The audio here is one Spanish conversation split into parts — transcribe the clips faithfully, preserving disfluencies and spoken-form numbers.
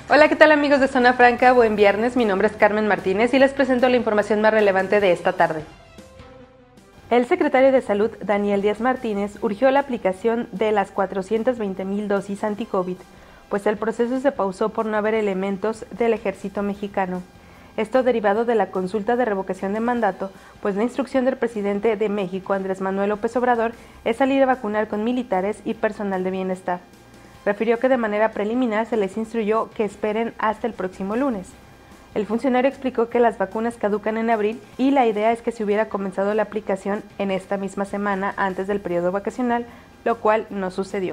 Hola, ¿qué tal amigos de Zona Franca? Buen viernes, mi nombre es Carmen Martínez y les presento la información más relevante de esta tarde. El secretario de Salud, Daniel Díaz Martínez, urgió la aplicación de las cuatrocientas veinte mil dosis anti-COVID, pues el proceso se pausó por no haber elementos del ejército mexicano. Esto derivado de la consulta de revocación de mandato, pues la instrucción del presidente de México, Andrés Manuel López Obrador, es salir a vacunar con militares y personal de bienestar. Refirió que de manera preliminar se les instruyó que esperen hasta el próximo lunes. El funcionario explicó que las vacunas caducan en abril y la idea es que se hubiera comenzado la aplicación en esta misma semana antes del periodo vacacional, lo cual no sucedió.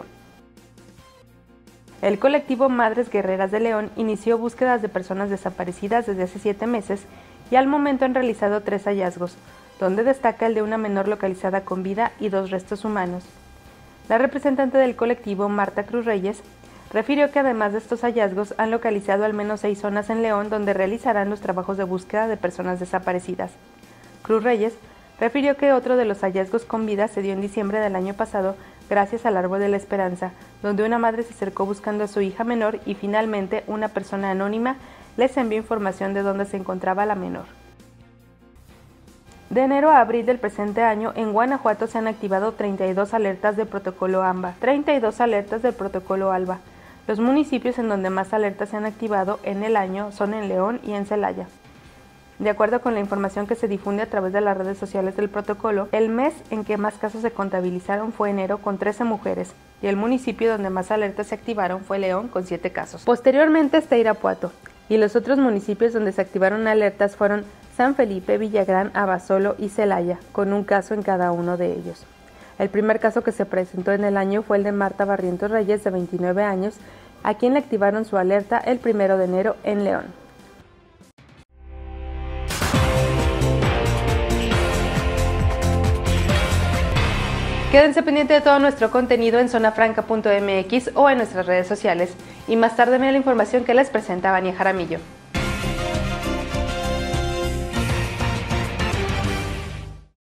El colectivo Madres Guerreras de León inició búsquedas de personas desaparecidas desde hace siete meses y al momento han realizado tres hallazgos, donde destaca el de una menor localizada con vida y dos restos humanos. La representante del colectivo, Marta Cruz Reyes, refirió que además de estos hallazgos han localizado al menos seis zonas en León donde realizarán los trabajos de búsqueda de personas desaparecidas. Cruz Reyes refirió que otro de los hallazgos con vida se dio en diciembre del año pasado gracias al Árbol de la Esperanza, donde una madre se acercó buscando a su hija menor y finalmente una persona anónima les envió información de dónde se encontraba la menor. De enero a abril del presente año, en Guanajuato se han activado treinta y dos alertas de protocolo AMBA, treinta y dos alertas del protocolo ALBA. Los municipios en donde más alertas se han activado en el año son en León y en Celaya. De acuerdo con la información que se difunde a través de las redes sociales del protocolo, el mes en que más casos se contabilizaron fue enero con trece mujeres y el municipio donde más alertas se activaron fue León con siete casos. Posteriormente está Irapuato y los otros municipios donde se activaron alertas fueron San Felipe, Villagrán, Abasolo y Celaya, con un caso en cada uno de ellos. El primer caso que se presentó en el año fue el de Marta Barrientos Reyes, de veintinueve años, a quien le activaron su alerta el primero de enero en León. Quédense pendientes de todo nuestro contenido en zona franca punto m x o en nuestras redes sociales. Y más tarde viene la información que les presenta Vania Jaramillo.